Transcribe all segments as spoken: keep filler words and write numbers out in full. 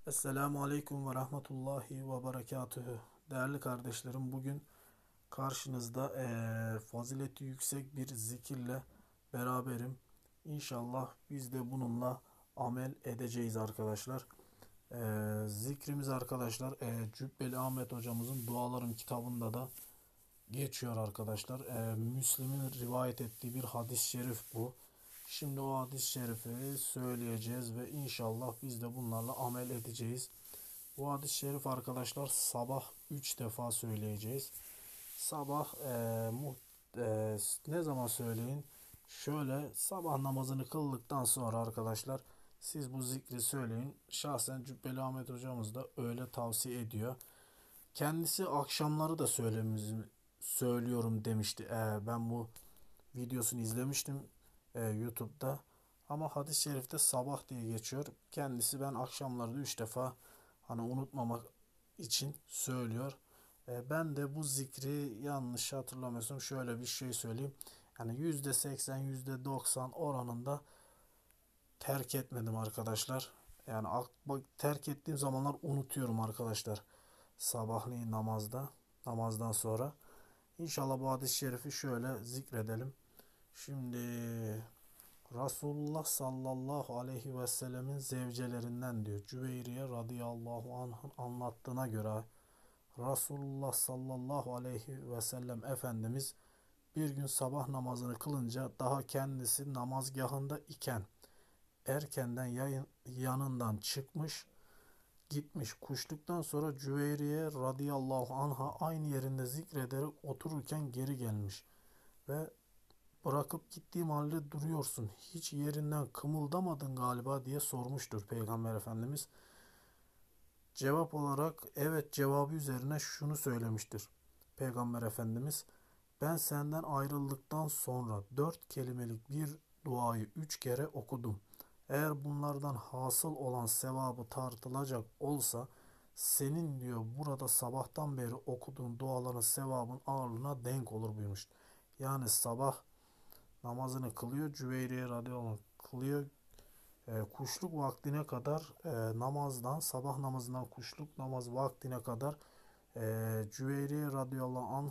Esselamu Aleyküm ve Rahmetullahi ve Berekatühü. Değerli kardeşlerim, bugün karşınızda eee, fazileti yüksek bir zikirle beraberim. İnşallah biz de bununla amel edeceğiz arkadaşlar. Eee, zikrimiz arkadaşlar eee, Cübbeli Ahmet hocamızın Dualarım kitabında da geçiyor arkadaşlar. Eee Müslim'in rivayet ettiği bir hadis-i şerif bu. Şimdi o hadis-i şerifi söyleyeceğiz ve inşallah biz de bunlarla amel edeceğiz. Bu hadis-i şerif arkadaşlar sabah üç defa söyleyeceğiz. Sabah eee, mu- eee, ne zaman söyleyin? Şöyle sabah namazını kıldıktan sonra arkadaşlar siz bu zikri söyleyin. Şahsen Cübbeli Ahmet hocamız da öyle tavsiye ediyor. Kendisi akşamları da söylememizi söylüyorum demişti. Ee, ben bu videosunu izlemiştim e, YouTube'da. Ama hadis-i şerifte sabah diye geçiyor. Kendisi ben akşamları da üç defa hani unutmamak için söylüyor. E, ben de bu zikri yanlış hatırlamıyorsam şöyle bir şey söyleyeyim. Yani yüzde seksen yüzde doksan oranında terk etmedim arkadaşlar. Yani terk ettiğim zamanlar unutuyorum arkadaşlar. Sabahleyin namazda, namazdan sonra. İnşallah bu hadis-i şerifi şöyle zikredelim. Şimdi Resulullah sallallahu aleyhi ve sellemin zevcelerinden diyor. Cüveyriye radıyallahu anh'ın anlattığına göre Resulullah sallallahu aleyhi ve sellem Efendimiz bir gün sabah namazını kılınca daha kendisi namazgahında iken erkenden yayın, yanından çıkmış gitmiş. Kuşluktan sonra Cüveyriye radıyallahu anha aynı yerinde zikrederek otururken geri gelmiş ve bırakıp gittiğim halde duruyorsun. Hiç yerinden kımıldamadın galiba diye sormuştur Peygamber Efendimiz. Cevap olarak evet cevabı üzerine şunu söylemiştir Peygamber Efendimiz. Ben senden ayrıldıktan sonra dört kelimelik bir duayı üç kere okudum. Eğer bunlardan hasıl olan sevabı tartılacak olsa senin diyor burada sabahtan beri okuduğun duaların sevabın ağırlığına denk olur buyurmuş. Yani sabah namazını kılıyor, Cüveyriye radıyallahu anh kılıyor. E, kuşluk vaktine kadar e, namazdan, sabah namazından kuşluk namaz vaktine kadar e, Cüveyriye radıyallahu anh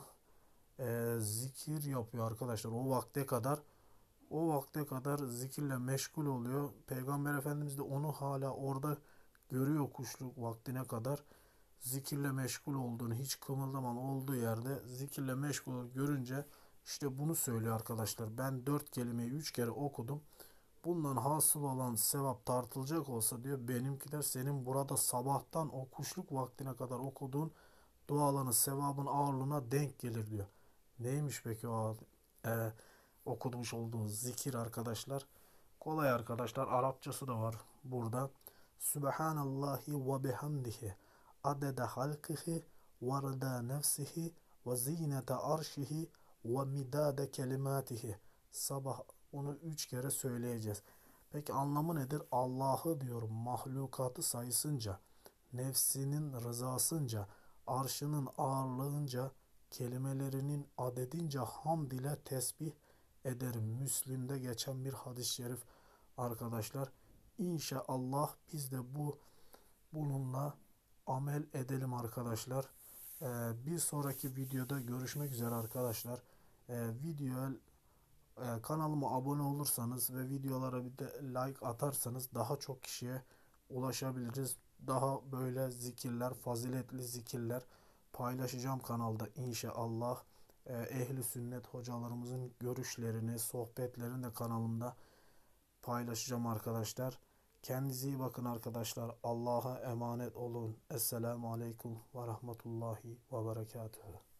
e, zikir yapıyor arkadaşlar. O vakte kadar o vakte kadar zikirle meşgul oluyor. Peygamber Efendimiz de onu hala orada görüyor kuşluk vaktine kadar. Zikirle meşgul olduğunu, hiç kımıldaman olduğu yerde zikirle meşgul görünce işte bunu söylüyor arkadaşlar. Ben dört kelimeyi üç kere okudum. Bundan hasıl olan sevap tartılacak olsa diyor benimkiler senin burada sabahtan o kuşluk vaktine kadar okuduğun duaların sevabın ağırlığına denk gelir diyor. Neymiş peki o e, okumuş olduğunuz zikir arkadaşlar? Kolay arkadaşlar. Arapçası da var burada. Subhanallahi ve bihamdihi adede halkihi ve rıda nefsihi ve zinete arşihi ve midade kelimatihi. Sabah onu üç kere söyleyeceğiz. Peki anlamı nedir? Allah'ı diyor mahlukatı sayısınca, nefsinin rızasınca, arşının ağırlığınca, kelimelerinin adedince hamd ile tesbih ederim. Müslim'de geçen bir hadis-i şerif arkadaşlar. İnşallah biz de bu bununla amel edelim arkadaşlar. Ee, bir sonraki videoda görüşmek üzere arkadaşlar. Ee, video e, kanalıma abone olursanız ve videolara bir de like atarsanız daha çok kişiye ulaşabiliriz. Daha böyle zikirler, faziletli zikirler paylaşacağım kanalda inşallah. Ee, ehli sünnet hocalarımızın görüşlerini, sohbetlerini de kanalımda paylaşacağım arkadaşlar. Kendinize iyi bakın arkadaşlar. Allah'a emanet olun. Esselamu Aleyküm ve Rahmetullahi ve Berekatuhu.